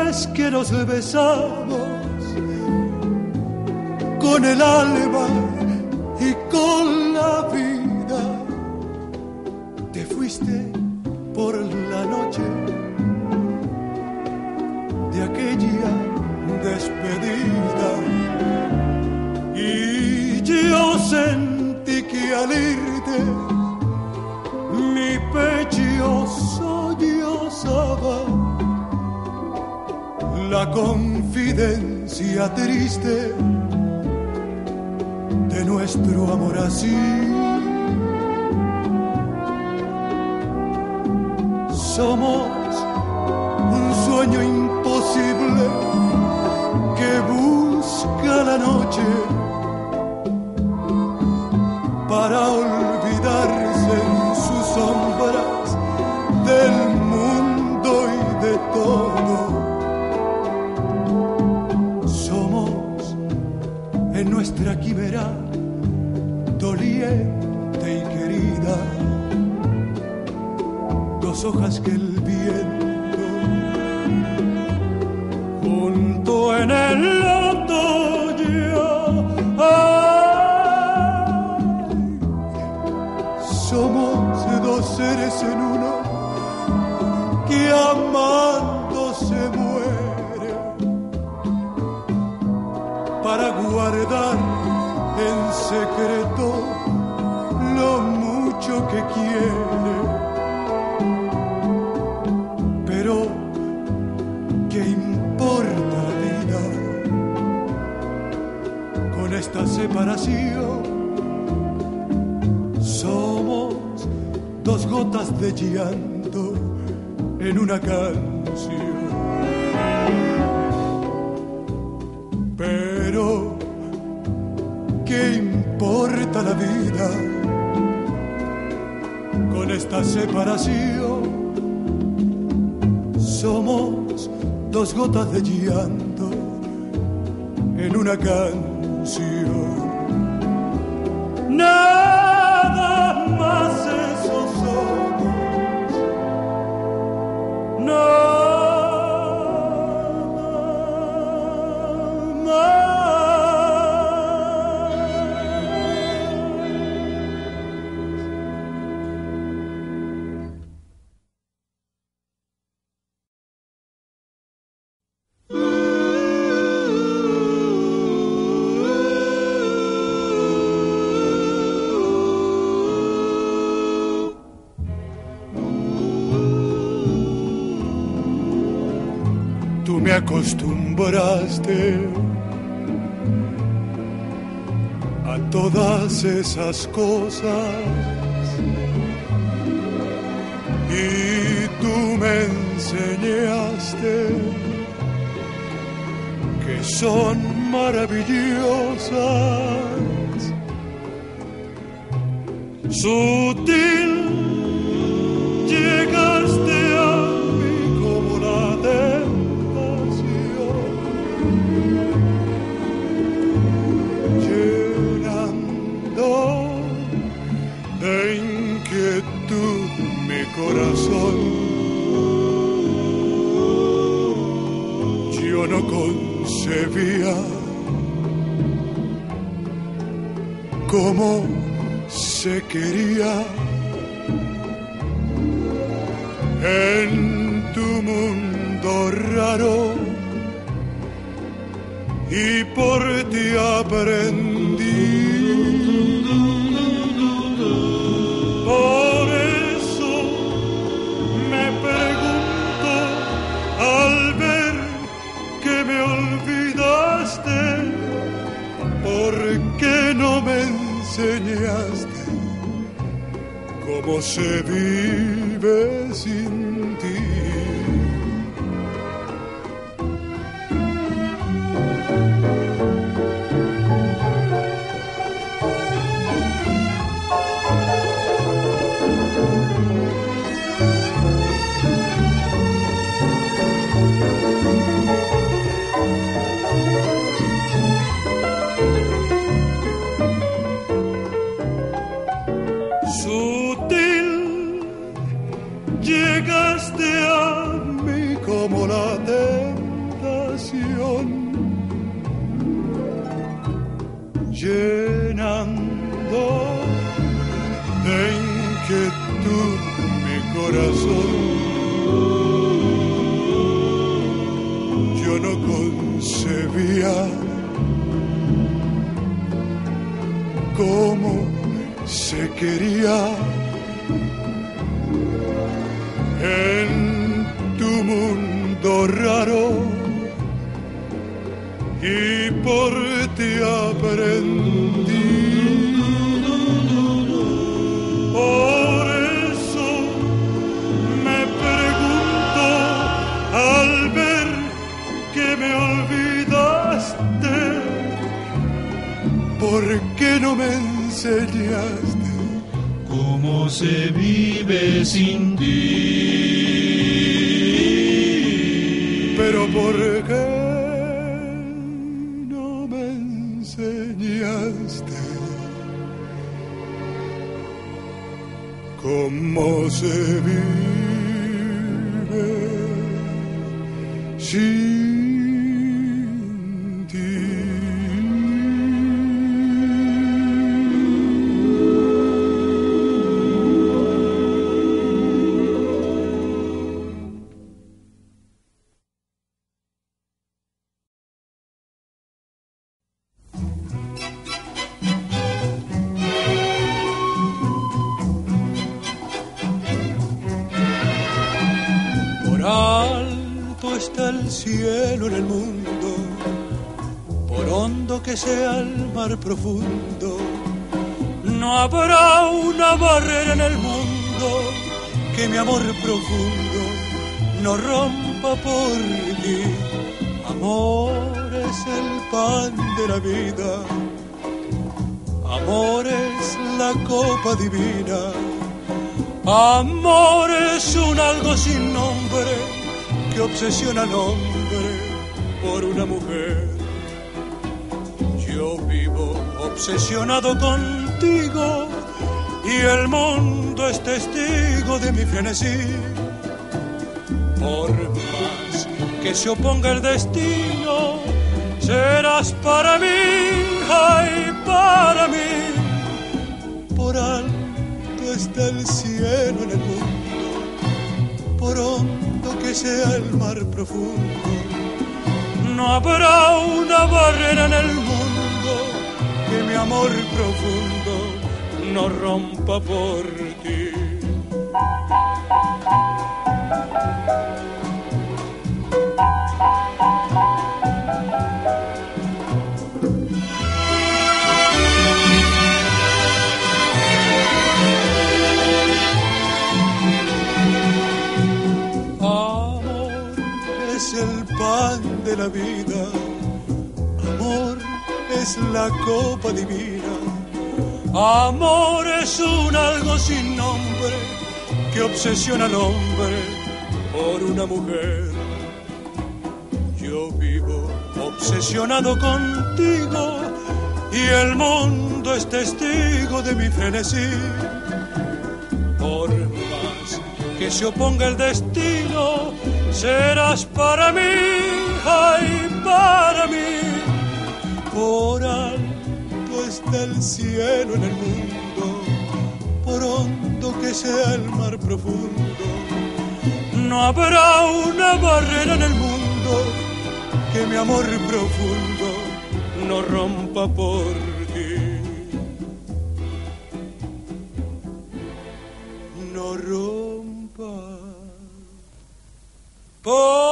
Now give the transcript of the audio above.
vez que nos besamos con el alma y con la vida, te fuiste por la noche de aquella despedida, y yo sentí que al irte mi pecho sollozaba la confidencia triste de nuestro amor así. Somos un sueño imposible que busca la noche para olvidarse en sus sombras del mundo y de todo. Somos en nuestra quimera doliente y querida, dos hojas que el viento junto en el otoño. Ay, somos dos seres en uno que amando se muere para guardar en secreto lo mucho que quiere. Pero ¿qué importa la vida con esta separación? Somos dos gotas de llanto en una canción. Pero ¿qué importa la vida con esta separación? Somos dos gotas de llanto en una canción. Nada más eso somos. Nada más. Tú me acostumbraste a todas esas cosas y tú me enseñaste que son maravillosas. Sutil llegaste a mí como la tentación, llenando de inquietud mi corazón. Yo no concebía cómo se quería en tu mundo raro, y por ti aprendí. Por eso me pregunto al ver que me olvidaste, ¿por qué no me enseñaste cómo se vive sin ti? Sutil llegaste llenando de inquietud mi corazón. Yo no concebía cómo se quería en tu mundo raro, y por ti aprendí. Por eso me pregunto al ver que me olvidaste, ¿por qué no me enseñaste cómo se vive sin ti? Pero ¿por qué no me enseñaste cómo se vive sin ti? Está el cielo en el mundo, por hondo que sea el mar profundo, no habrá una barrera en el mundo que mi amor profundo no rompa por ti. Amor es el pan de la vida, amor es la copa divina, amor es un algo sin nombre que obsesiona al hombre por una mujer. Yo vivo obsesionado contigo y el mundo es testigo de mi frenesí. Por más que se oponga el destino, serás para mí, ay, para mí. Por alto está el cielo en el mundo, por hondo que sea el mar profundo, no habrá una barrera en el mundo que mi amor profundo no rompa por ti. El pan de la vida, amor es la copa divina, amor es un algo sin nombre que obsesiona al hombre por una mujer. Yo vivo obsesionado contigo y el mundo es testigo de mi frenesí. Por más que se oponga el destino, serás para mí, ay, para mí. Por alto está el cielo en el mundo, por hondo que sea el mar profundo, no habrá una barrera en el mundo que mi amor profundo no rompa por ti. No rompa por